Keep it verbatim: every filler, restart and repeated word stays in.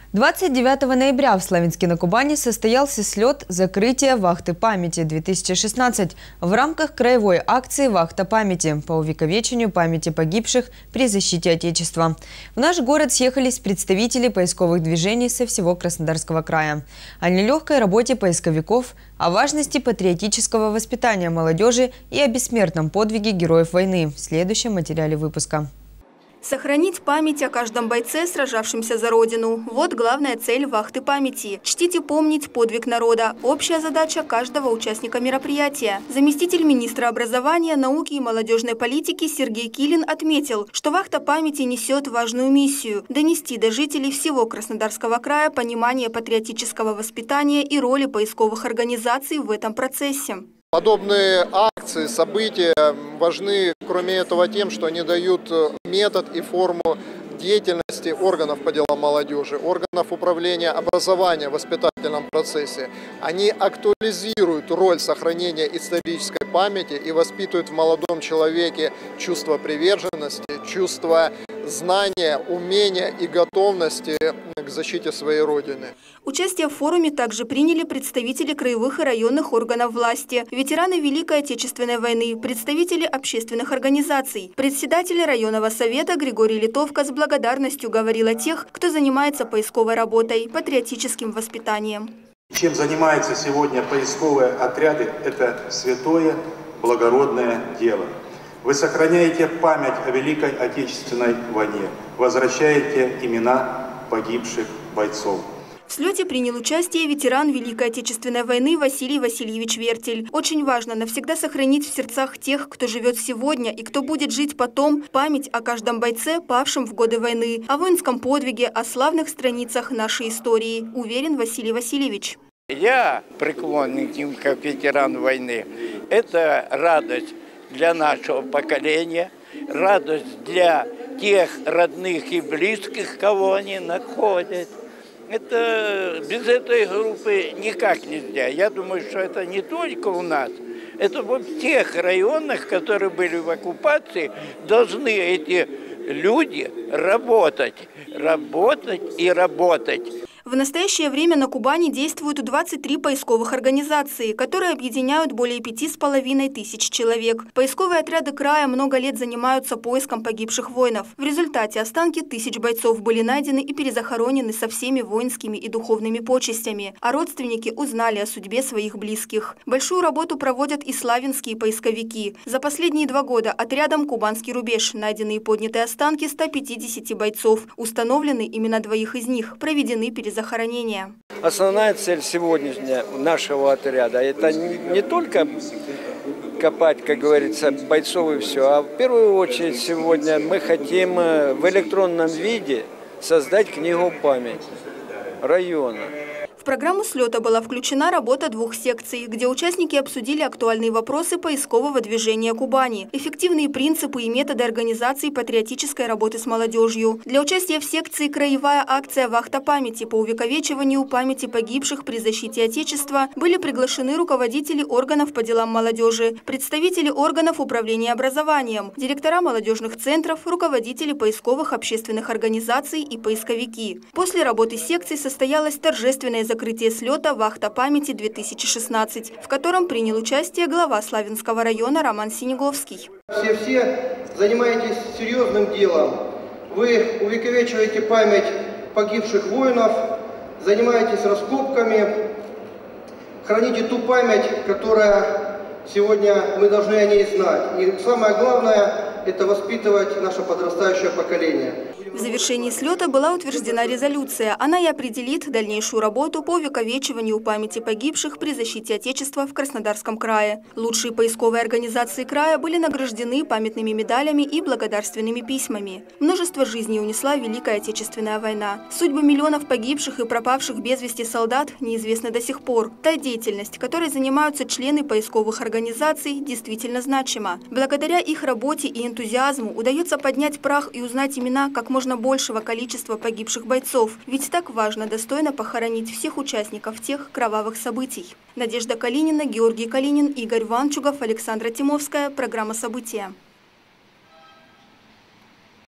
двадцать девятого ноября в Славянске-на-Кубани состоялся слет закрытия вахты памяти две тысячи шестнадцать в рамках краевой акции «Вахта памяти» по увековечению памяти погибших при защите Отечества. В наш город съехались представители поисковых движений со всего Краснодарского края. О нелегкой работе поисковиков, о важности патриотического воспитания молодежи и о бессмертном подвиге героев войны в следующем материале выпуска. Сохранить память о каждом бойце, сражавшемся за Родину. Вот главная цель вахты памяти. Чтить и помнить подвиг народа. Общая задача каждого участника мероприятия. Заместитель министра образования, науки и молодежной политики Сергей Килин отметил, что вахта памяти несет важную миссию – донести до жителей всего Краснодарского края понимание патриотического воспитания и роли поисковых организаций в этом процессе. Подобные акции, события важны, кроме этого, тем, что они дают метод и форму деятельности органов по делам молодежи, органов управления образования в воспитательном процессе. Они актуализируют роль сохранения исторической памяти и воспитывают в молодом человеке чувство приверженности, чувство знания, умения и готовности к защите своей Родины. Участие в форуме также приняли представители краевых и районных органов власти, ветераны Великой Отечественной войны, представители общественных организаций. Председатель районного совета Григорий Литовка с благодарностью говорил о тех, кто занимается поисковой работой, патриотическим воспитанием. Чем занимаются сегодня поисковые отряды, это святое, благородное дело. Вы сохраняете память о Великой Отечественной войне, возвращаете имена погибших бойцов. В слете принял участие ветеран Великой Отечественной войны Василий Васильевич Вертель. Очень важно навсегда сохранить в сердцах тех, кто живет сегодня и кто будет жить потом, память о каждом бойце, павшем в годы войны, о воинском подвиге, о славных страницах нашей истории, уверен Василий Васильевич. Я преклонен к ним, как ветеран войны. Это радость для нашего поколения, радость для тех родных и близких, кого они находят. Это без этой группы никак нельзя. Я думаю, что это не только у нас, это во всех районах, которые были в оккупации, должны эти люди работать, работать и работать. В настоящее время на Кубани действуют двадцать три поисковых организации, которые объединяют более пяти с половиной тысяч человек. Поисковые отряды края много лет занимаются поиском погибших воинов. В результате останки тысяч бойцов были найдены и перезахоронены со всеми воинскими и духовными почестями, а родственники узнали о судьбе своих близких. Большую работу проводят и славянские поисковики. За последние два года отрядом «Кубанский рубеж» найдены и подняты останки ста пятидесяти бойцов. Установлены имена двоих из них, проведены перезахоронения. Захоронения. Основная цель сегодняшняя нашего отряда – это не, не только копать, как говорится, бойцов и все, а в первую очередь сегодня мы хотим в электронном виде создать книгу памяти района. В программу слета была включена работа двух секций, где участники обсудили актуальные вопросы поискового движения Кубани, эффективные принципы и методы организации патриотической работы с молодежью. Для участия в секции «Краевая акция «Вахта памяти» по увековечиванию памяти погибших при защите Отечества» были приглашены руководители органов по делам молодежи, представители органов управления образованием, директора молодежных центров, руководители поисковых общественных организаций и поисковики. После работы секций состоялось торжественное закрытие Закрытие слета «Вахта памяти-две тысячи шестнадцать», в котором принял участие глава Славянского района Роман Синеговский. Все-все занимаетесь серьезным делом. Вы увековечиваете память погибших воинов, занимаетесь раскопками, храните ту память, которая сегодня мы должны о ней знать. И самое главное – это воспитывать наше подрастающее поколение. В завершении слета была утверждена резолюция. Она и определит дальнейшую работу по увековечиванию памяти погибших при защите Отечества в Краснодарском крае. Лучшие поисковые организации края были награждены памятными медалями и благодарственными письмами. Множество жизней унесла Великая Отечественная война. Судьбы миллионов погибших и пропавших без вести солдат неизвестны до сих пор. Та деятельность, которой занимаются члены поисковых организаций, действительно значима. Благодаря их работе и энтузиазму удается поднять прах и узнать имена как можно большего количества погибших бойцов. Ведь так важно достойно похоронить всех участников тех кровавых событий. Надежда Калинина, Георгий Калинин, Игорь Ванчугов, Александра Тимовская. Программа «События».